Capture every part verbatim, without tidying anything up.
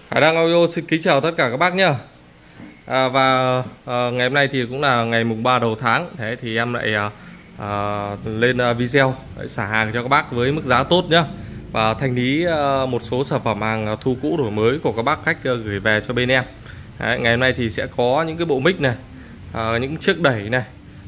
Hải Đăng Audio xin kính chào tất cả các bác nhé. à, Và à, ngày hôm nay thì cũng là ngày mùng ba đầu tháng. Thế thì em lại à, à, lên video để xả hàng cho các bác với mức giá tốt nhé. Và thanh lý à, một số sản phẩm hàng thu cũ đổi mới của các bác khách à, gửi về cho bên em. Đấy, ngày hôm nay thì sẽ có những cái bộ mic này, à, những chiếc đẩy này,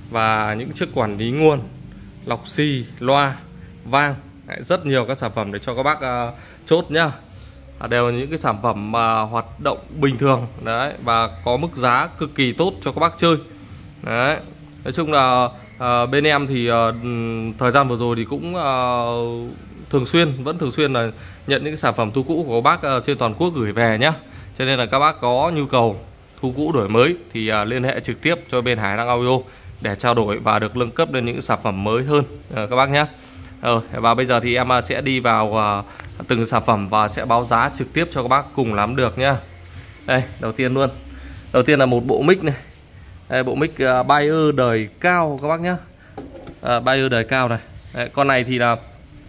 và những chiếc quản lý nguồn, lọc xì, loa, vang. Đấy, rất nhiều các sản phẩm để cho các bác à, chốt nhá. Đều là những cái sản phẩm mà hoạt động bình thường đấy, và có mức giá cực kỳ tốt cho các bác chơi đấy. Nói chung là à, bên em thì à, thời gian vừa rồi thì cũng à, thường xuyên vẫn thường xuyên là nhận những sản phẩm thu cũ của các bác à, trên toàn quốc gửi về nhá. Cho nên là các bác có nhu cầu thu cũ đổi mới thì à, liên hệ trực tiếp cho bên Hải Đăng Audio để trao đổi và được nâng cấp lên những sản phẩm mới hơn à, các bác nhé. Ờ, và bây giờ thì em sẽ đi vào uh, từng sản phẩm và sẽ báo giá trực tiếp cho các bác cùng nắm được nhá. Đây, đầu tiên luôn. Đầu tiên là một bộ mic này. Đây, bộ mic uh, Bayer đời cao các bác nhá. Uh, Bayer đời cao này. Đây, con này thì là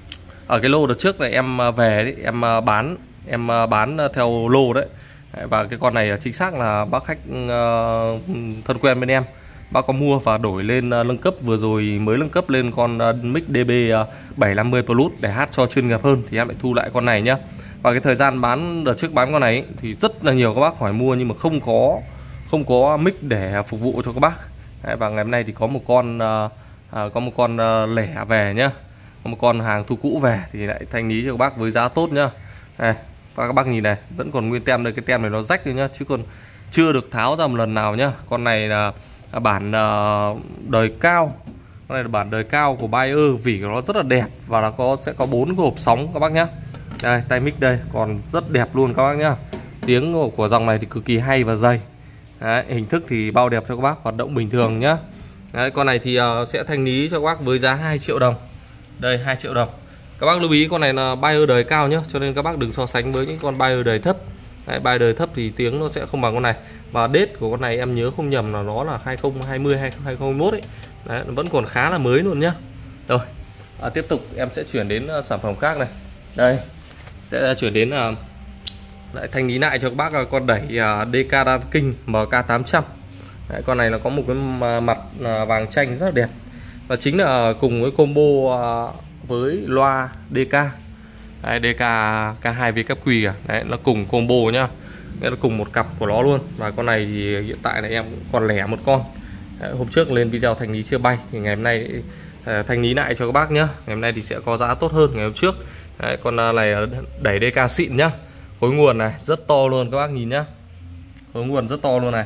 ở cái lô đợt trước này em về đấy, em bán em bán theo lô đấy. Đấy, và cái con này chính xác là bác khách uh, thân quen bên em, bác có mua và đổi lên uh, nâng cấp vừa rồi, mới nâng cấp lên con uh, mic D B uh, bảy năm mươi Plus để hát cho chuyên nghiệp hơn thì em lại thu lại con này nhá. Và cái thời gian bán đợt trước bán con này ấy, thì rất là nhiều các bác hỏi mua nhưng mà không có không có mic để phục vụ cho các bác. Đấy, và ngày hôm nay thì có một con uh, uh, có một con uh, lẻ về nhá, có một con hàng thu cũ về thì lại thanh lý cho các bác với giá tốt nhá. Đây, và các bác nhìn này, vẫn còn nguyên tem đây, cái tem này nó rách rồi nhá, chứ còn chưa được tháo ra một lần nào nhá. Con này là bản uh, đời cao, con này là bản đời cao của Bayer, vỉ của nó rất là đẹp và nó có sẽ có bốn cái hộp sóng các bác nhá. Đây, tay mic đây còn rất đẹp luôn các bác nhá. Tiếng của, của dòng này thì cực kỳ hay và dày. Đấy, hình thức thì bao đẹp cho các bác, hoạt động bình thường nhá. Đấy, con này thì uh, sẽ thanh lý cho các bác với giá hai triệu đồng. Đây, hai triệu đồng. Các bác lưu ý con này là Bayer đời cao nhá, cho nên các bác đừng so sánh với những con Bayer đời thấp. Đấy, Bayer đời thấp thì tiếng nó sẽ không bằng con này. Và date của con này em nhớ không nhầm là nó là hai không hai không hai không hai không mốt ấy. Đấy, nó vẫn còn khá là mới luôn nhá. Rồi, à, tiếp tục em sẽ chuyển đến uh, sản phẩm khác này. Đây, sẽ chuyển đến uh, lại thanh lý lại cho các bác uh, con đẩy uh, D K Dan King M K tám trăm. Đấy, con này nó có một cái mặt uh, vàng chanh rất là đẹp. Và chính là uh, cùng với combo uh, với loa D K. Đấy, D K K hai V cấp Q à. Đấy, nó cùng combo nhá. Nghĩa là cùng một cặp của nó luôn. Và con này thì hiện tại là em còn lẻ một con. Đấy, hôm trước lên video thanh lý chưa bay thì ngày hôm nay uh, thanh lý lại cho các bác nhá. Ngày hôm nay thì sẽ có giá tốt hơn ngày hôm trước. Đấy, con uh, này đẩy D K xịn nhá. Khối nguồn này rất to luôn các bác nhìn nhá. Khối nguồn rất to luôn này.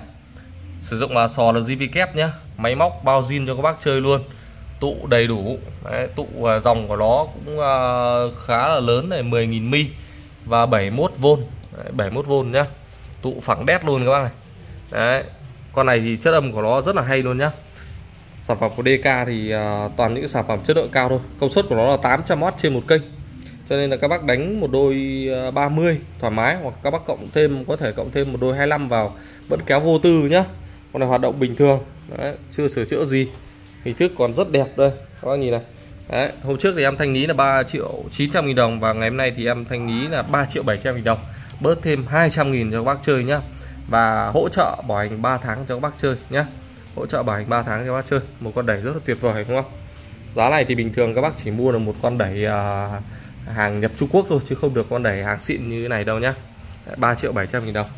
Sử dụng là sò là G V kép nhá. Máy móc bao zin cho các bác chơi luôn. Tụ đầy đủ. Đấy, tụ uh, dòng của nó cũng uh, khá là lớn này, mười nghìn mi và bảy mươi mốt vôn. Đấy, bảy mươi mốt vôn nhá. Tụ phẳng đét luôn các bác này. Đấy, con này thì chất âm của nó rất là hay luôn nhá. Sản phẩm của D K thì uh, toàn những sản phẩm chất lượng cao thôi. Công suất của nó là tám trăm oát trên một kênh. Cho nên là các bác đánh một đôi uh, ba mươi thoải mái, hoặc các bác cộng thêm, có thể cộng thêm một đôi hai mươi lăm vào vẫn kéo vô tư nhá. Con này hoạt động bình thường. Đấy, chưa sửa chữa gì. Hình thức còn rất đẹp đây các bác nhìn này. Đấy, hôm trước thì em thanh lý là ba triệu chín trăm nghìn đồng và ngày hôm nay thì em thanh lý là ba triệu bảy trăm nghìn đồng, bớt thêm hai trăm nghìn cho các bác chơi nhá. Và hỗ trợ bảo hành ba tháng cho các bác chơi nhá. Hỗ trợ bảo hành ba tháng cho các bác chơi. Một con đẩy rất là tuyệt vời đúng không? Giá này thì bình thường các bác chỉ mua được một con đẩy uh, hàng nhập Trung Quốc thôi, chứ không được con đẩy hàng xịn như thế này đâu nhá. ba triệu bảy trăm nghìn đồng.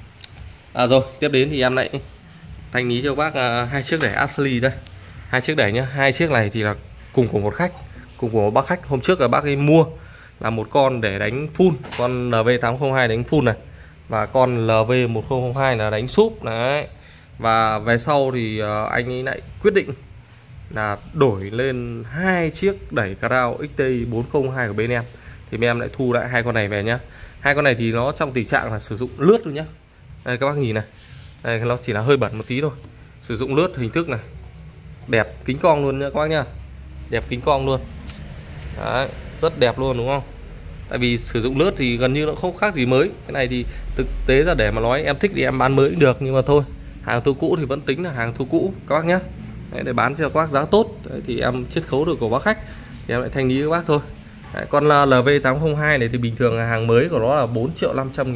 À rồi, tiếp đến thì em lại thanh lý cho các bác uh, hai chiếc đẩy Ashley đây. Hai chiếc đẩy nhá. Hai chiếc này thì là cùng của một khách, cùng của một bác khách. Hôm trước là bác ấy mua là một con để đánh full, con L V tám không hai đánh full này, và con L V một không không hai là đánh súp đấy. Và về sau thì uh, anh ấy lại quyết định là đổi lên hai chiếc đẩy Crowd X T bốn không hai của bên em. Thì bên em lại thu lại hai con này về nhá. Hai con này thì nó trong tình trạng là sử dụng lướt thôi nhá. Đây các bác nhìn này. Đây nó chỉ là hơi bẩn một tí thôi. Sử dụng lướt hình thức này. Đẹp kính cong luôn nha các bác nhá. Đẹp kính cong luôn. Đấy, rất đẹp luôn đúng không? Tại vì sử dụng lướt thì gần như nó không khác gì mới. Cái này thì thực tế ra để mà nói em thích thì em bán mới cũng được, nhưng mà thôi, hàng thu cũ thì vẫn tính là hàng thu cũ các bác nhé. Đấy, để bán cho các bác giá tốt. Đấy, thì em chiết khấu được của bác khách thì em lại thanh lý các bác thôi. Đấy, con L V tám không hai này thì bình thường là hàng mới của nó là bốn triệu năm trăm nghìn,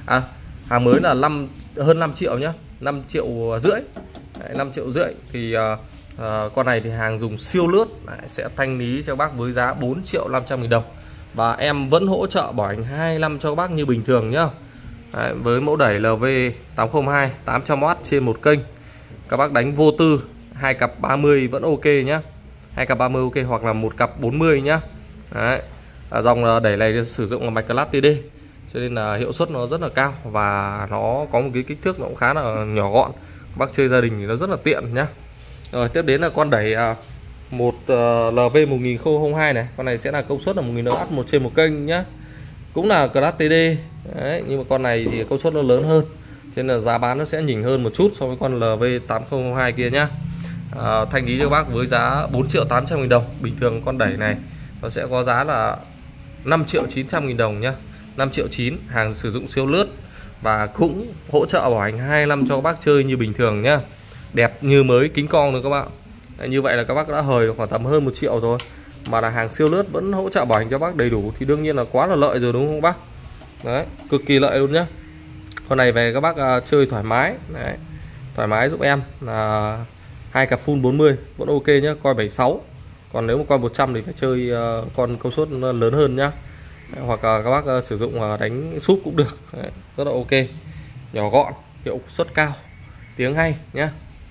à, hàng mới là năm hơn năm triệu nhá, năm triệu rưỡi. Đấy, năm triệu rưỡi thì uh, uh, con này thì hàng dùng siêu lướt. Đấy, sẽ thanh lý cho bác với giá bốn triệu năm trăm nghìn đồng. Và em vẫn hỗ trợ bảo hành hai năm cho các bác như bình thường nhá. Đấy, với mẫu đẩy L V tám không hai tám trăm oát trên một kênh. Các bác đánh vô tư, hai cặp ba mươi vẫn ok nhá. Hai cặp ba mươi ok, hoặc là một cặp bốn mươi nhá. Đấy. À, dòng đẩy này sử dụng là mạch class T D, cho nên là hiệu suất nó rất là cao và nó có một cái kích thước nó cũng khá là nhỏ gọn. Bác chơi gia đình thì nó rất là tiện nhá. Rồi tiếp đến là con đẩy một L V một nghìn không trăm linh hai này. Con này sẽ là công suất là một nghìn oát một trên một kênh nhá. Cũng là class T D. Đấy, nhưng mà con này thì công suất nó lớn hơn, cho nên là giá bán nó sẽ nhỉnh hơn một chút so với con L V tám không hai kia nhá. À, thanh lý cho bác với giá bốn triệu tám trăm nghìn đồng. Bình thường con đẩy này nó sẽ có giá là năm triệu chín trăm nghìn đồng nhá. năm triệu chín, hàng sử dụng siêu lướt và cũng hỗ trợ bảo hành hai năm cho các bác chơi như bình thường nhá. Đẹp như mới, kính con rồi các bạn. Đấy, như vậy là các bác đã hời khoảng tầm hơn một triệu rồi, mà là hàng siêu lướt vẫn hỗ trợ bảo hành cho bác đầy đủ thì đương nhiên là quá là lợi rồi đúng không bác? Đấy, cực kỳ lợi luôn nhá. Con này về các bác uh, chơi thoải mái. Đấy, thoải mái giúp em là uh, hai cặp full bốn mươi vẫn ok nhá, coi bảy mươi sáu. Còn nếu mà coi một trăm thì phải chơi uh, con công suất lớn hơn nhá. Đấy, hoặc là các bác uh, sử dụng uh, đánh súp cũng được. Đấy, rất là ok, nhỏ gọn, hiệu suất cao, tiếng hay nhá.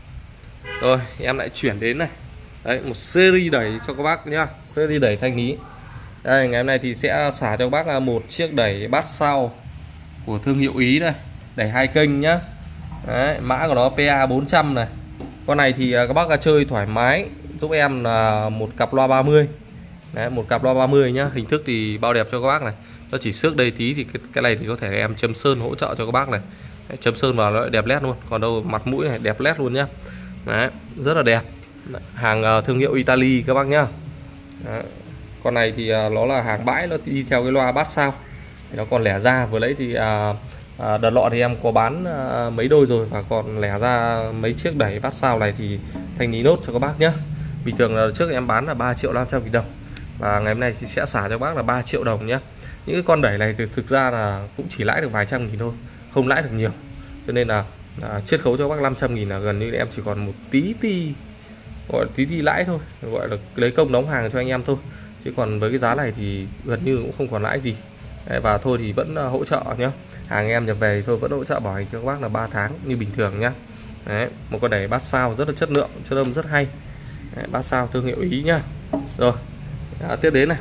Rồi em lại chuyển đến này. Đấy, một series đẩy cho các bác nhá, series đẩy thanh lý. Đây, ngày hôm nay thì sẽ xả cho các bác một chiếc đẩy bát sao của thương hiệu Ý đây, đẩy hai kênh nhá. Đấy, mã của nó P A bốn trăm này. Con này thì các bác chơi thoải mái giúp em là một cặp loa ba mươi. Đấy, một cặp loa ba mươi nhá. Hình thức thì bao đẹp cho các bác này. Nó chỉ xước đây tí thì cái, cái này thì có thể em chấm sơn hỗ trợ cho các bác này. Đấy, chấm sơn vào nó đẹp nét luôn. Còn đâu mặt mũi này đẹp nét luôn nhá. Đấy, rất là đẹp. Đấy, hàng uh, thương hiệu Italy các bác nhá. Đấy, con này thì uh, nó là hàng bãi, nó đi theo cái loa bát sao. Nó còn lẻ ra, vừa lấy thì uh, uh, đợt lọ thì em có bán uh, mấy đôi rồi, và còn lẻ ra mấy chiếc đẩy bát sao này thì thanh lý nốt cho các bác nhá. Bình thường là trước em bán là ba triệu năm trăm nghìn đồng, và ngày hôm nay thì sẽ xả cho bác là ba triệu đồng nhá. Những cái con đẩy này thì thực ra là cũng chỉ lãi được vài trăm nghìn thôi, không lãi được nhiều, cho nên là à, chiết khấu cho bác năm trăm nghìn là gần như em chỉ còn một tí ti, gọi là tí ti lãi thôi, gọi là lấy công đóng hàng cho anh em thôi, chứ còn với cái giá này thì gần như cũng không còn lãi gì. Đấy, và thôi thì vẫn uh, hỗ trợ nhá, hàng em nhập về thì thôi vẫn hỗ trợ bảo hành cho các bác là ba tháng như bình thường nhá. Đấy, một con đẩy bát sao rất là chất lượng, chất âm rất hay. Đấy, bát sao thương hiệu Ý nhá. Rồi à, tiếp đến này,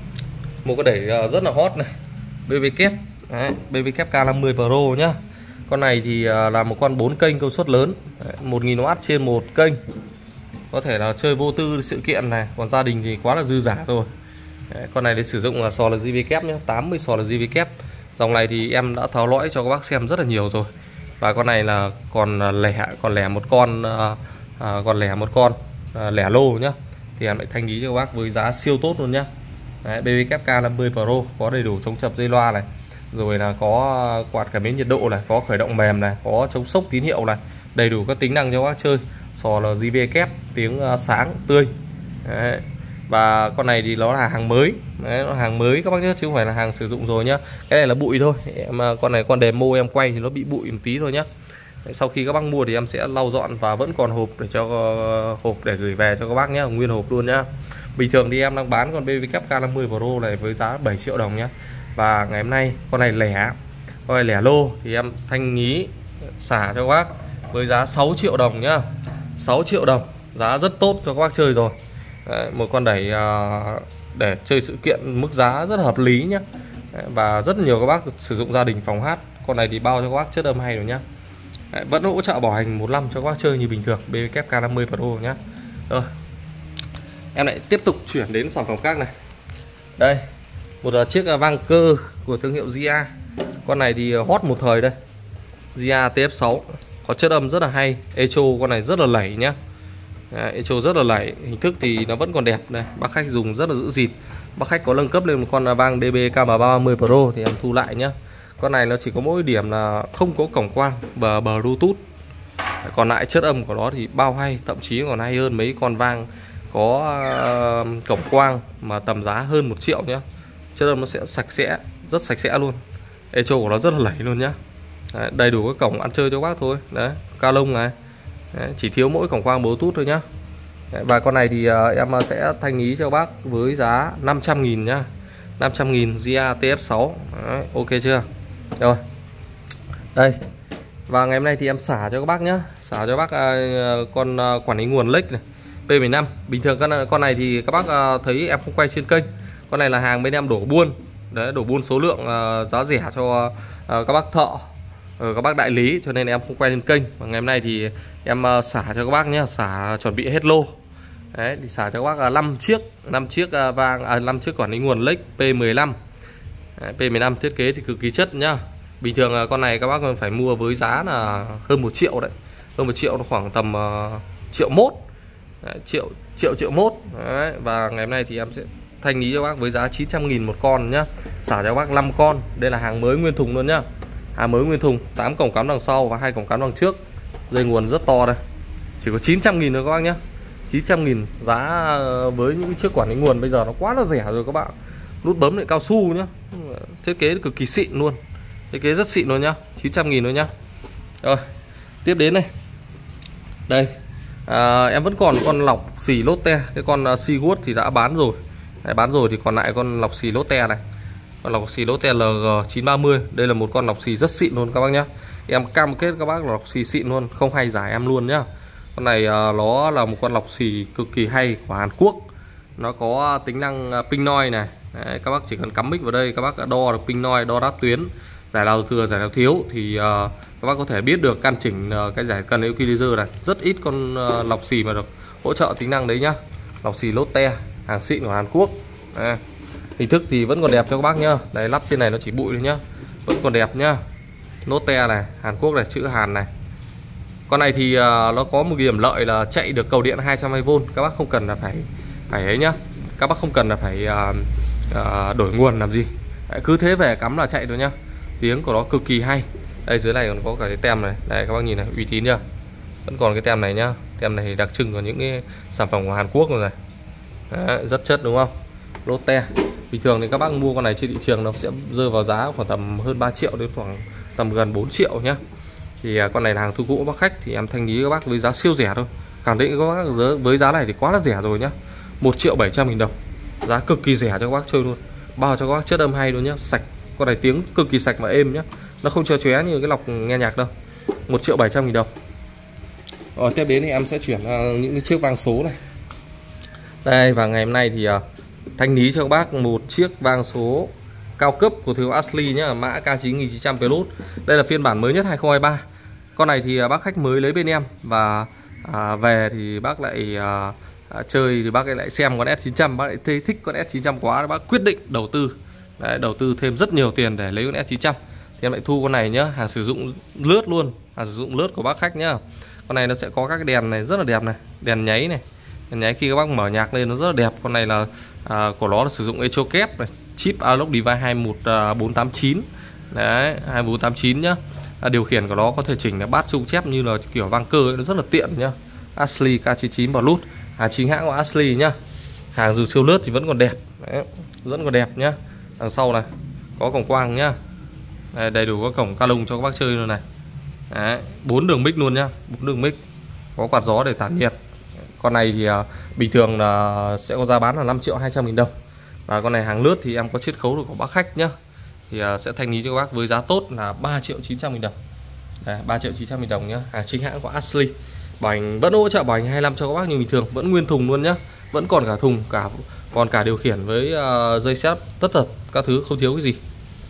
một con đẩy uh, rất là hot này, B V kép. Đấy, B V kép K năm mươi Pro nhá. Con này thì uh, là một con bốn kênh công suất lớn. Đấy, một nghìn oát trên một kênh, có thể là chơi vô tư sự kiện này, còn gia đình thì quá là dư giả rồi. Đấy, con này để sử dụng là sò là gi vê kép nhé, tám mươi sò là gi vê kép. Dòng này thì em đã tháo lõi cho các bác xem rất là nhiều rồi. Và con này là còn lẻ, còn lẻ một con à, à, còn lẻ một con à, lẻ lô nhá. Thì em lại thanh lý cho các bác với giá siêu tốt luôn nhá. Đấy, B V kép K năm mươi Pro có đầy đủ chống chập dây loa này, rồi là có quạt cảm biến nhiệt độ này, có khởi động mềm này, có chống sốc tín hiệu này, đầy đủ các tính năng cho các bác chơi. Sò là gi vê kép, tiếng sáng tươi. Đấy. Và con này thì nó là hàng mới. Đấy, nó là hàng mới các bác nhé, chứ không phải là hàng sử dụng rồi nhá. Cái này là bụi thôi, mà con này con demo em quay thì nó bị bụi một tí thôi nhá. Đấy, sau khi các bác mua thì em sẽ lau dọn và vẫn còn hộp để cho uh, hộp để gửi về cho các bác nhé, nguyên hộp luôn nhá. Bình thường thì em đang bán con B V kép K năm mươi Pro này với giá bảy triệu đồng nhá. Và ngày hôm nay con này lẻ, con này lẻ lô thì em thanh lý xả cho các bác với giá sáu triệu đồng nhá. sáu triệu đồng, giá rất tốt cho các bác chơi rồi. Đấy, một con đẩy uh, để chơi sự kiện mức giá rất là hợp lý nhá. Đấy, và rất nhiều các bác sử dụng gia đình phòng hát. Con này thì bao cho các bác chất âm hay rồi nhá. Đấy, vẫn hỗ trợ bảo hành một năm cho các bác chơi như bình thường, B V kép K năm mươi Pro nhá. Rồi em lại tiếp tục chuyển đến sản phẩm khác này. Đây, một uh, chiếc uh, vang cơ của thương hiệu gi a. Con này thì uh, hot một thời đây, gi a T F sáu, có chất âm rất là hay. Echo con này rất là lẩy nhá. Đấy, echo rất là lẩy, hình thức thì nó vẫn còn đẹp này, bác khách dùng rất là giữ gìn. Bác khách có nâng cấp lên một con uh, vang D B K M ba mươi Pro thì em thu lại nhá. Con này nó chỉ có mỗi điểm là không có cổng quang bờ bờ Bluetooth. Còn lại chất âm của nó thì bao hay, thậm chí còn hay hơn mấy con vang có uh, cổng quang mà tầm giá hơn một triệu nhé. Chất âm nó sẽ sạch sẽ, rất sạch sẽ luôn. Echo của nó rất là lẩy luôn nhá. Đấy, đầy đủ các cổng ăn chơi cho các bác thôi. Đấy, ca lông này. Đấy, chỉ thiếu mỗi cổng quang Bluetooth thôi nhá. Đấy, và con này thì uh, em sẽ thanh lý cho các bác với giá năm trăm nghìn nhá. năm trăm nghìn gi a T F sáu. Đấy, ok chưa? Rồi. Đây. Và ngày hôm nay thì em xả cho các bác nhá. Xả cho các bác uh, con uh, quản lý nguồn lếch này, P mười lăm. Bình thường con con này thì các bác uh, thấy em không quay trên kênh. Con này là hàng bên em đổ buôn. Đấy, đổ buôn số lượng uh, giá rẻ cho uh, các bác thợ, uh, các bác đại lý, cho nên em không quay lên kênh. Và ngày hôm nay thì em uh, xả cho các bác nhé, xả chuẩn bị hết lô. Đấy, thì xả cho các bác uh, năm chiếc, năm chiếc uh, vàng, à, năm chiếc quản lý nguồn lếch P mười lăm. Đấy, P mười lăm thiết kế thì cực kỳ chất nhá. Bình thường uh, con này các bác phải mua với giá là hơn một triệu đấy, hơn một triệu, nó khoảng tầm uh, triệu mốt, đấy, triệu triệu triệu mốt. Đấy, và ngày hôm nay thì em sẽ thanh lý cho bác với giá chín trăm nghìn một con nhá. Xả cho bác năm con. Đây là hàng mới nguyên thùng luôn nhá. Hàng mới nguyên thùng, tám cổng cắm đằng sau và hai cổng cắm đằng trước. Dây nguồn rất to đây. Chỉ có chín trăm nghìn thôi các bác nhá. chín trăm nghìn giá với những chiếc quản lý nguồn bây giờ nó quá là rẻ rồi các bạn. Nút bấm lại cao su nhá. Thiết kế cực kỳ xịn luôn. Thiết kế rất xịn luôn nhá. chín trăm nghìn thôi nhá. Rồi, tiếp đến này. Đây. À, em vẫn còn con lọc xì Lotte, cái con uh, Seawood thì đã bán rồi. Đấy, bán rồi thì còn lại con lọc xì Lotte này. Con lọc xì Lotte L G chín ba mươi. Đây là một con lọc xì rất xịn luôn các bác nhá. Em cam kết các bác là lọc xì xịn luôn, không hay giả em luôn nhá. Con này uh, nó là một con lọc xì cực kỳ hay của Hàn Quốc. Nó có tính năng uh, ping noise này. Đấy, các bác chỉ cần cắm mic vào đây, các bác đo được ping noise, đo đáp tuyến, giải nào thừa, giải nào thiếu thì uh, các bác có thể biết được, căn chỉnh uh, cái giải cần equalizer này. Rất ít con uh, lọc xì mà được hỗ trợ tính năng đấy nhá. Lọc xì Lotte, hàng xịn của Hàn Quốc. Đây. Hình thức thì vẫn còn đẹp cho các bác nhá. Đây, lắp trên này nó chỉ bụi thôi nhá, vẫn còn đẹp nhá. Lotte này, Hàn Quốc này, chữ Hàn này. Con này thì uh, nó có một điểm lợi là chạy được cầu điện hai trăm hai mươi vôn. Các bác không cần là phải phải ấy nhá. Các bác không cần là phải uh, uh, đổi nguồn làm gì. Đấy, cứ thế về cắm là chạy rồi nhá. Tiếng của nó cực kỳ hay. Đây, dưới này còn có cả cái tem này. Đây các bác nhìn này, uy tín chưa? Vẫn còn cái tem này nhá. Tem này đặc trưng của những cái sản phẩm của Hàn Quốc rồi này. Đấy, rất chất đúng không? Lotte. Bình thường thì các bác mua con này trên thị trường nó sẽ rơi vào giá khoảng tầm hơn ba triệu đến khoảng tầm gần bốn triệu nhá. Thì con này là hàng thu cũ bác khách thì em thanh lý các bác với giá siêu rẻ thôi. Khẳng định các bác với giá này thì quá là rẻ rồi nhá. một triệu bảy trăm nghìn đồng. Giá cực kỳ rẻ cho các bác chơi luôn. Bao cho các bác chất âm hay luôn nhá, sạch. Con này tiếng cực kỳ sạch và êm nhá. Nó không cho chóe như cái lọc nghe nhạc đâu. một triệu bảy trăm nghìn đồng. Rồi tiếp đến thì em sẽ chuyển uh, những cái chiếc vang số này. Đây, và ngày hôm nay thì uh, thanh lý cho các bác một chiếc vang số cao cấp của thương hiệu Ashley nhá, mã K chín nghìn chín trăm Plus. Đây là phiên bản mới nhất hai không hai ba. Con này thì uh, bác khách mới lấy bên em và uh, về thì bác lại uh, uh, chơi thì bác lại xem con S chín trăm, bác lại thích con S chín trăm quá, bác quyết định đầu tư. Đấy, đầu tư thêm rất nhiều tiền để lấy con S chín trăm. Thì em lại thu con này nhá, hàng sử dụng lướt luôn, hàng sử dụng lướt của bác khách nhá. Con này nó sẽ có các cái đèn này rất là đẹp này, đèn nháy này, đèn nháy khi các bác mở nhạc lên nó rất là đẹp. Con này là à, của nó là sử dụng echo kép này, chip analog device hai một bốn tám chín. Đấy, hai bốn tám chín nhá. À, điều khiển của nó có thể chỉnh là bát chung chép như là kiểu vang cơ ấy, nó rất là tiện nhá. Ashley K chín chín Plus, hàng chính hãng của Ashley nhá. Hàng dù siêu lướt thì vẫn còn đẹp. Đấy, vẫn còn đẹp nhá. Đằng sau này có cổng quang nhá. Đây, đầy đủ các cổng ca lông cho các bác chơi luôn này. Đấy, bốn đường mic luôn nhá, bốn đường mic. Có quạt gió để tản nhiệt. Con này thì uh, bình thường là sẽ có giá bán là năm triệu hai trăm nghìn đồng. Và con này hàng lướt thì em có chiết khấu được của bác khách nhá. Thì uh, sẽ thanh lý cho các bác với giá tốt là ba triệu chín trăm nghìn đồng. Đấy, ba triệu chín trăm nghìn đồng nhá, hàng chính hãng của Ashley. Bảo hành vẫn hỗ trợ bảo hành hai mươi lăm cho các bác như bình thường, vẫn nguyên thùng luôn nhá. Vẫn còn cả thùng, cả còn cả điều khiển với uh, dây xếp tất tật các thứ, không thiếu cái gì.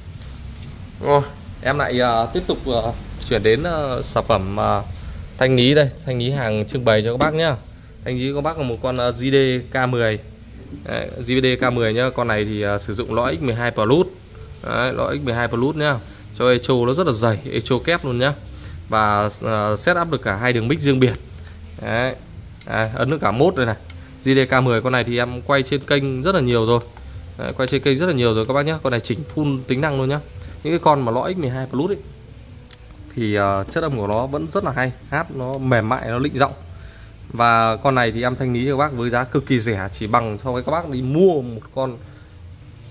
Rồi, em lại uh, tiếp tục uh, chuyển đến uh, sản phẩm uh, thanh lý đây, thanh lý hàng trưng bày cho các bác nhá. Thanh lý cho các bác là một con uh, J D K mười. Đấy, J D K mười nhá, con này thì uh, sử dụng lõi X mười hai Plus. Đấy, lõi X mười hai Plus nhá. Cho echo nó rất là dày, echo kép luôn nhá. Và uh, setup được cả hai đường mic riêng biệt. Đấy. Đấy, ấn được cả mốt đây này. J D K mười con này thì em quay trên kênh rất là nhiều rồi. Đấy, quay trên kênh rất là nhiều rồi các bác nhá. Con này chỉnh full tính năng luôn nhá. Những cái con mà lõi X mười hai Plus ấy thì uh, chất âm của nó vẫn rất là hay, hát nó mềm mại, nó lịnh giọng. Và con này thì em thanh lý cho các bác với giá cực kỳ rẻ, chỉ bằng so với các bác đi mua một con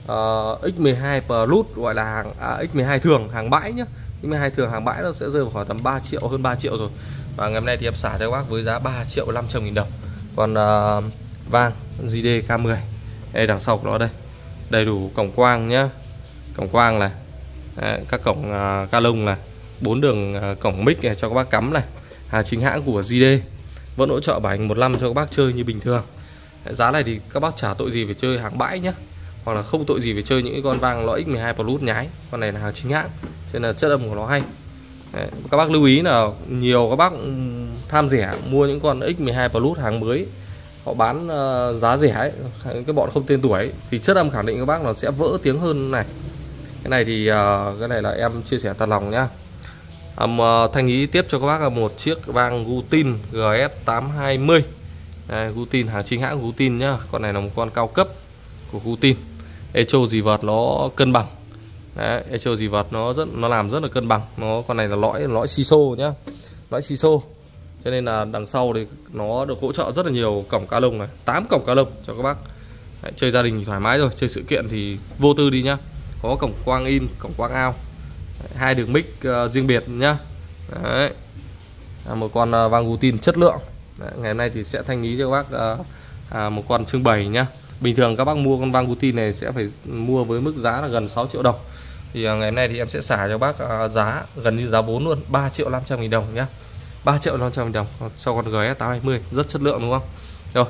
uh, ích mười hai Plus gọi là hàng à, ích mười hai thường hàng bãi nhá. ích mười hai thường hàng bãi nó sẽ rơi vào khoảng tầm ba triệu, hơn ba triệu rồi. Và ngày hôm nay thì em xả cho các bác với giá ba triệu năm trăm nghìn đồng. Còn uh, vang giê đê K mười đây, đằng sau của nó đây, đầy đủ cổng quang nhá, cổng quang này. Đấy, các cổng uh, ca lông này, bốn đường uh, cổng mic này cho các bác cắm này, hàng chính hãng của giê đê, vẫn hỗ trợ bảo hành một năm cho các bác chơi như bình thường. Đấy, giá này thì các bác chả tội gì phải chơi hàng bãi nhá, hoặc là không tội gì phải chơi những cái con vang lõi ích mười hai Plus nhái. Con này là hàng chính hãng cho nên là chất âm của nó hay. Đấy, các bác lưu ý là nhiều các bác tham rẻ mua những con ích mười hai Plus hàng mới, họ bán uh, giá rẻ ấy, cái bọn không tên tuổi ấy, thì chất âm khẳng định các bác nó sẽ vỡ tiếng hơn này. Cái này thì uh, cái này là em chia sẻ thật lòng nhá. Um, uh, Thanh ý tiếp cho các bác là một chiếc vang Gutin G S tám hai mươi. Đây, Gutin hàng chính hãng Gutin nhá. Con này là một con cao cấp của Gutin. Echo dì vợt nó cân bằng. Đấy, echo dì vợt nó rất nó làm rất là cân bằng. Nó con này là lõi lõi siso nhá. Lõi siso. Cho nên là đằng sau thì nó được hỗ trợ rất là nhiều cổng ca lông này, tám cổng ca lông cho các bác. Đấy, chơi gia đình thì thoải mái rồi, chơi sự kiện thì vô tư đi nhá. Có cổng quang in, cổng quang out. Đấy, hai đường mic uh, riêng biệt nhá. Đấy. À, một con uh, vang Gutin chất lượng. Đấy, ngày hôm nay thì sẽ thanh lý cho các bác uh, à, một con trưng bày nhá. Bình thường các bác mua con vang Gutin này sẽ phải mua với mức giá là gần sáu triệu đồng. Thì uh, ngày hôm nay thì em sẽ xả cho bác uh, giá gần như giá vốn luôn, ba triệu năm trăm nghìn đồng nhá. ba triệu năm trăm nghìn đồng cho con G S tám hai mươi, rất chất lượng đúng không? Rồi.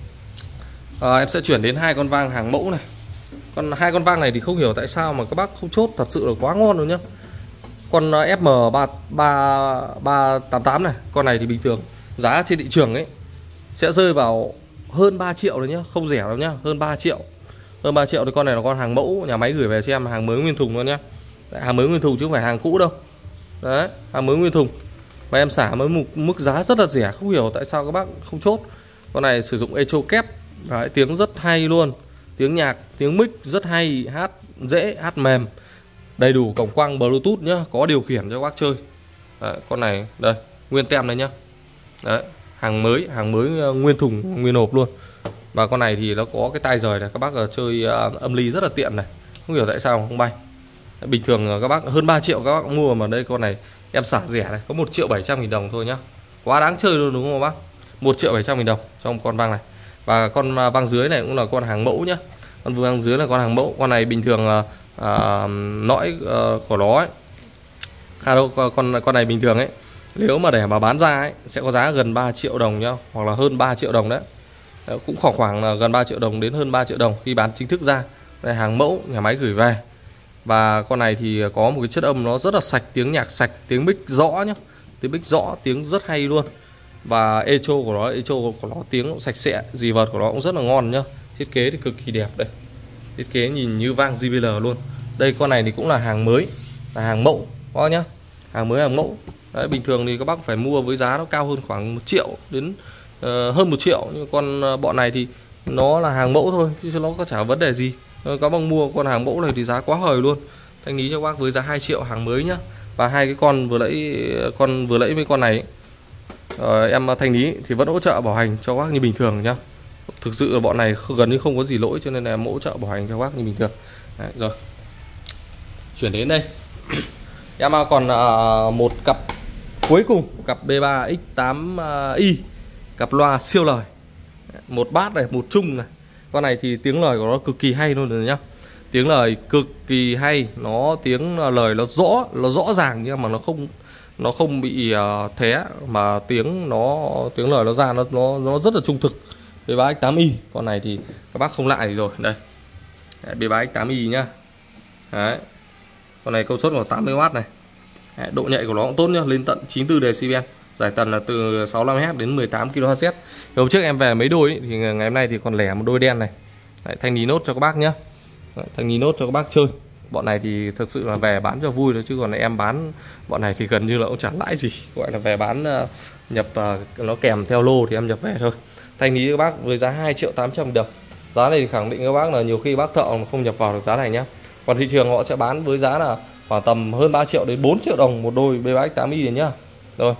À, em sẽ chuyển đến hai con vang hàng mẫu này. Còn hai con vang này thì không hiểu tại sao mà các bác không chốt, thật sự là quá ngon rồi nhá. Con F M ba ba tám tám này, con này thì bình thường giá trên thị trường ấy sẽ rơi vào hơn ba triệu rồi nhá, không rẻ đâu nhá, hơn ba triệu. Hơn ba triệu thì con này là con hàng mẫu, nhà máy gửi về cho em hàng mới nguyên thùng luôn nhá. Đấy, hàng mới nguyên thùng chứ không phải hàng cũ đâu. Đấy, hàng mới nguyên thùng. Mà em xả với một mức giá rất là rẻ, không hiểu tại sao các bác không chốt. Con này sử dụng echo kép. Đấy, tiếng rất hay luôn, tiếng nhạc, tiếng mic rất hay, hát dễ, hát mềm, đầy đủ cổng quang Bluetooth nhá, có điều khiển cho các bác chơi. Đấy, con này đây, nguyên tem đây nhá. Đấy, hàng mới, hàng mới nguyên thùng, nguyên hộp luôn. Và con này thì nó có cái tai rời này, các bác chơi uh, âm ly rất là tiện này, không hiểu tại sao không bay. Đấy, bình thường các bác hơn ba triệu các bác mua, mà đây con này em xả rẻ này, có một triệu bảy trăm nghìn đồng thôi nhá. Quá đáng chơi luôn đúng không bác? một triệu bảy trăm nghìn đồng trong con vang này. Và con vang dưới này cũng là con hàng mẫu nhá. Con vang dưới là con hàng mẫu. Con này bình thường à, nõi à, của nó ấy. À đâu, con con này bình thường ấy, nếu mà để mà bán ra ấy sẽ có giá gần ba triệu đồng nhá, hoặc là hơn ba triệu đồng đấy. Đấy, cũng khoảng khoảng là gần ba triệu đồng đến hơn ba triệu đồng khi bán chính thức ra. Đây hàng mẫu, nhà máy gửi về. Và con này thì có một cái chất âm nó rất là sạch, tiếng nhạc sạch, tiếng mic rõ nhá. Tiếng mic rõ, tiếng rất hay luôn. Và echo của nó, echo của nó tiếng cũng sạch sẽ, dì vợt của nó cũng rất là ngon nhá. Thiết kế thì cực kỳ đẹp đây. Thiết kế nhìn như vang gi bê lờ luôn. Đây con này thì cũng là hàng mới, là hàng mẫu có nhá. Hàng mới hàng mẫu. Đấy, bình thường thì các bác phải mua với giá nó cao hơn khoảng một triệu đến uh, hơn một triệu, nhưng con uh, bọn này thì nó là hàng mẫu thôi chứ nó có chả vấn đề gì. Các bác mua con hàng mẫu này thì giá quá hời luôn. Thanh lý cho các bác với giá hai triệu, hàng mới nhá. Và hai cái con vừa nãy con vừa nãy với con này ờ, em thanh lý thì vẫn hỗ trợ bảo hành cho các bác như bình thường nhá. Thực sự là bọn này gần như không có gì lỗi, cho nên là em hỗ trợ bảo hành cho các bác như bình thường. Đấy, rồi chuyển đến đây em còn uh, một cặp cuối cùng, cặp B ba X tám i, cặp loa siêu lời, một bát này, một chung này. Con này thì tiếng lời của nó cực kỳ hay luôn rồi nhá. Tiếng lời cực kỳ hay, nó tiếng lời nó rõ, nó rõ ràng nhưng mà nó không nó không bị uh, thé, mà tiếng nó tiếng lời nó ra nó nó nó rất là trung thực. B ba X tám i con này thì các bác không lại rồi đây. Đấy, B ba X tám i nhá. Đấy. Con này công suất của tám mươi oát này. Đấy, độ nhạy của nó cũng tốt nhá, lên tận chín mươi tư decibel. Giải tần là từ sáu mươi lăm héc đến mười tám ki lô héc. Hôm trước em về mấy đôi ấy, thì ngày hôm nay thì còn lẻ một đôi đen này. Đấy, thanh lý nốt cho các bác nhá. Đấy, thanh lý nốt cho các bác chơi. Bọn này thì thực sự là về bán cho vui thôi, chứ còn em bán bọn này thì gần như là cũng chẳng lãi gì. Gọi là về bán uh, nhập uh, nó kèm theo lô thì em nhập về thôi. Thanh lý các bác với giá hai triệu tám trăm nghìn đồng. Giá này thì khẳng định các bác là nhiều khi bác thợ không nhập vào được giá này nhá. Còn thị trường họ sẽ bán với giá là khoảng tầm hơn ba triệu đến bốn triệu đồng một đôi B ba X tám i này nhá. Rồi.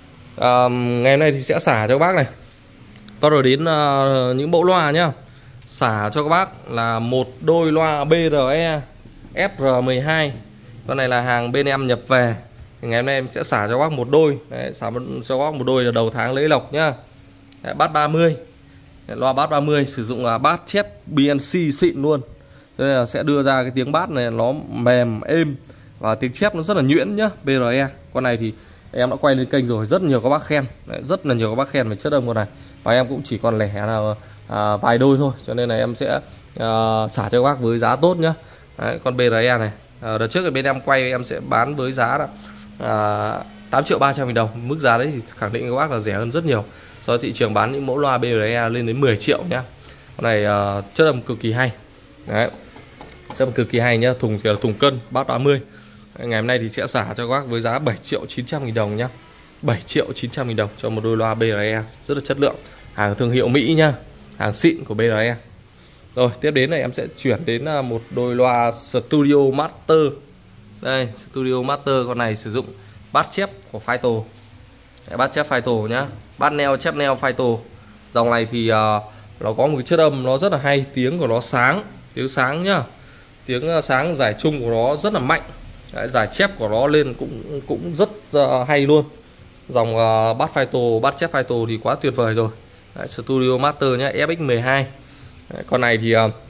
À, ngày hôm nay thì sẽ xả cho các bác này. Bắt đầu đến uh, những mẫu loa nhá. xả cho các bác là một đôi loa bê rờ e F R mười hai. Con này là hàng bên em nhập về. Thì ngày hôm nay em sẽ xả cho các bác một đôi. Đấy, xả cho các bác một đôi là đầu tháng lễ lộc nhá. Đấy, bass ba mươi. Đấy, loa bass ba mươi sử dụng là bass chép bê en xê xịn luôn. Cho nên là sẽ đưa ra cái tiếng bass này nó mềm, êm và tiếng chép nó rất là nhuyễn nhá, bê rờ e. Con này thì em đã quay lên kênh rồi, rất nhiều các bác khen. Đấy, rất là nhiều các bác khen về chất âm con này. Và em cũng chỉ còn lẻ là à, vài đôi thôi, cho nên là em sẽ à, xả cho các bác với giá tốt nhá. Đấy, con bê rờ e này à, đợt trước thì bên em quay em sẽ bán với giá là à, tám triệu ba trăm nghìn đồng. Mức giá đấy thì khẳng định các bác là rẻ hơn rất nhiều so với thị trường bán những mẫu loa bê rờ e lên đến mười triệu nhá. Con này à, chất âm cực kỳ hay. Đấy, chất âm cực kỳ hay nhá. Thùng thì là thùng cân bass ba mươi. Đấy, ngày hôm nay thì sẽ xả cho các bác với giá bảy triệu chín trăm nghìn đồng nhá. bảy triệu chín trăm nghìn đồng cho một đôi loa bê rờ e rất là chất lượng, hàng thương hiệu Mỹ nhá, hàng xịn của bê rờ e. Rồi tiếp đến này em sẽ chuyển đến một đôi loa Studio Master. Đây, Studio Master, con này sử dụng bass chép của Phyto. Bass chép Phyto nhá, bass neo chép neo Phyto. Dòng này thì uh, nó có một cái chất âm nó rất là hay, tiếng của nó sáng, tiếng sáng nhá, tiếng sáng giải chung của nó rất là mạnh. Đấy, giải chép của nó lên cũng cũng rất uh, hay luôn. Dòng uh, bass Phyto, bass chép Phyto thì quá tuyệt vời rồi. Đấy, Studio Master nhá, F X mười hai. Đấy, con này thì uh,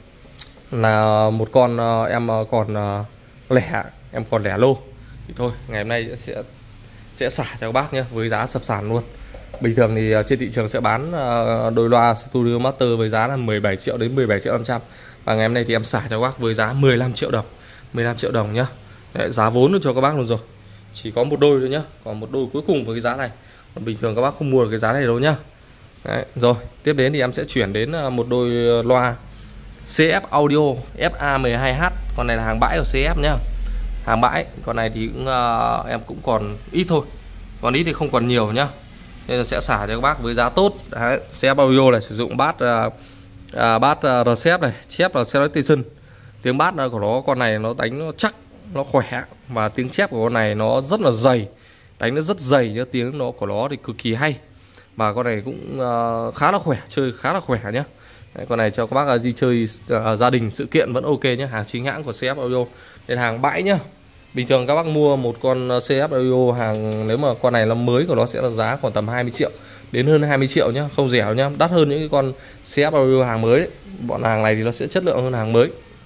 là một con uh, em uh, còn uh, lẻ, em còn lẻ lô. Thì thôi, ngày hôm nay sẽ sẽ xả cho các bác nhé với giá sập sàn luôn. Bình thường thì uh, trên thị trường sẽ bán uh, đôi loa Studio Master với giá là mười bảy triệu đến mười bảy triệu năm trăm. Và ngày hôm nay thì em xả cho các bác với giá mười lăm triệu đồng. mười lăm triệu đồng nhá. Đấy, giá vốn cho các bác luôn rồi. Chỉ có một đôi thôi nhá, còn một đôi cuối cùng với cái giá này. Còn bình thường các bác không mua được cái giá này đâu nhá. Đấy, rồi tiếp đến thì em sẽ chuyển đến một đôi loa xê ép Audio F A mười hai H. Con này là hàng bãi của xê ép nhá, hàng bãi. Con này thì cũng, uh, em cũng còn ít thôi, còn ít thì không còn nhiều nhá, nên là sẽ xả cho các bác với giá tốt. Đấy, xê ép Audio này sử dụng bass uh, uh, bass uh, rờ xê ép này, chép là selection. Tiếng bass của nó, con này nó đánh nó chắc, nó khỏe, và tiếng chép của con này nó rất là dày, đánh nó rất dày nhá, tiếng nó của nó thì cực kỳ hay. Và con này cũng uh, khá là khỏe, chơi khá là khỏe nhá. Đấy, con này cho các bác uh, đi chơi uh, gia đình sự kiện vẫn ok nhá, hàng chính hãng của xê ép Audio. Nên hàng bãi nhá. Bình thường các bác mua một con xê ép Audio hàng, nếu mà con này là mới của nó sẽ là giá khoảng tầm hai mươi triệu đến hơn hai mươi triệu nhá, không rẻ nhá, đắt hơn những cái con xê ép Audio hàng mới ấy. Bọn hàng này thì nó sẽ chất lượng hơn hàng mới.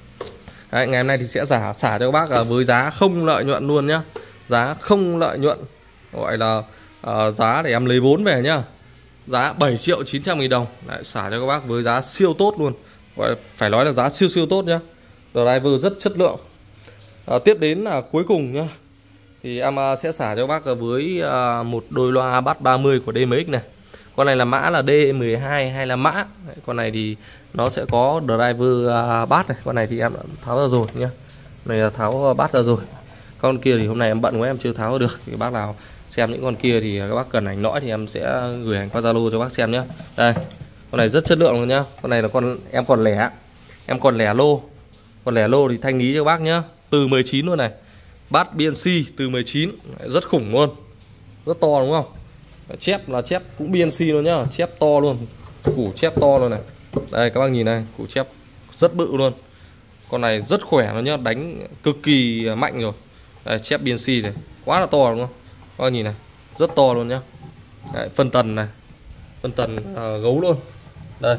Đấy, ngày hôm nay thì sẽ xả xả cho các bác với giá không lợi nhuận luôn nhá, giá không lợi nhuận, gọi là uh, giá để em lấy vốn về nhá, giá bảy triệu chín trăm nghìn đồng. Đấy, xả cho các bác với giá siêu tốt luôn, gọi là, phải nói là giá siêu siêu tốt nhá, driver rất chất lượng. uh, tiếp đến là cuối cùng nhá, thì em uh, sẽ xả cho các bác với uh, một đôi loa bass ba mươi của D M X này. Con này là mã là D mười hai hay là mã. Đấy, con này thì nó sẽ có driver uh, bass này. Con này thì em đã tháo ra rồi nhá. Này là tháo bass ra rồi. Con kia thì hôm nay em bận quá em chưa tháo được. Thì bác nào xem những con kia thì các bác cần ảnh lõi thì em sẽ gửi ảnh qua Zalo cho bác xem nhá. Đây, con này rất chất lượng luôn nhá. Con này là con em còn lẻ, em còn lẻ lô. Còn lẻ lô thì thanh lý cho các bác nhá. Từ mười chín luôn này. Bass bê en xê từ mười chín, rất khủng luôn, rất to đúng không? Chép là chép cũng bê en xê luôn nhá, chép to luôn, củ chép to luôn này. Đây các bác nhìn này, củ chép rất bự luôn. Con này rất khỏe luôn nhá, đánh cực kỳ mạnh rồi. Đây, chép bê en xê này, quá là to đúng không? Các bác nhìn này, rất to luôn nhá. Đấy, phân tần này, phân tần à, gấu luôn. Đây,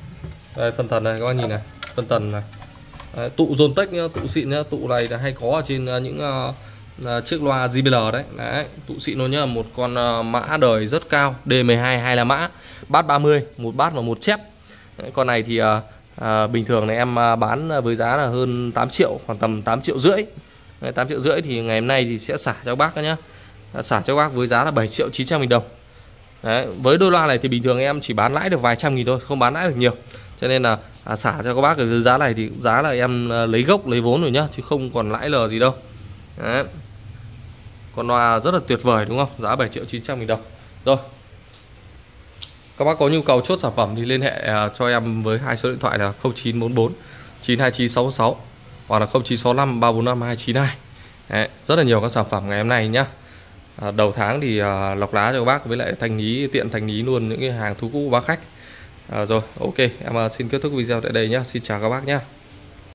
đây phân tần này các bác nhìn này, phân tần này. Đấy, tụ Zontech nhá, tụ xịn nhá, tụ này là hay có ở trên uh, những uh, uh, chiếc loa J B L đấy. Đấy, tụ xịn luôn nhá, một con uh, mã đời rất cao, D mười hai hay là mã, bass ba mươi, một bass và một chép. Đấy, con này thì uh, uh, bình thường này em uh, bán với giá là hơn tám triệu, khoảng tầm tám triệu rưỡi. Đấy, tám triệu rưỡi thì ngày hôm nay thì sẽ xả cho các bác nhá. Xả cho các bác với giá là bảy triệu chín trăm nghìn đồng. Đấy, với đôi loa này thì bình thường em chỉ bán lãi được vài trăm nghìn thôi, không bán lãi được nhiều. Cho nên là à, xả cho các bác cái giá này thì giá là em lấy gốc lấy vốn rồi nhá, chứ không còn lãi lờ gì đâu. Đấy, con loa rất là tuyệt vời đúng không, giá bảy triệu chín trăm nghìn đồng. Rồi, các bác có nhu cầu chốt sản phẩm thì liên hệ cho em với hai số điện thoại là không chín bốn bốn chín hai chín sáu sáu hoặc là không chín sáu năm ba bốn năm hai chín hai. Đấy, rất là nhiều các sản phẩm ngày hôm nay nhá. À, đầu tháng thì à, lọc lá cho các bác, với lại thanh lý, tiện thanh lý luôn những cái hàng thú cũ của bác khách. À, rồi ok, em xin kết thúc video tại đây nhé. Xin chào các bác nhé.